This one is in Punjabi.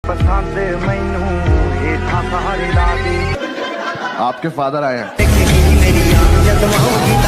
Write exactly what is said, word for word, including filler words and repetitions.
पसंद मैनू हेठा सहारे ला दे। आपके फादर आए हैं।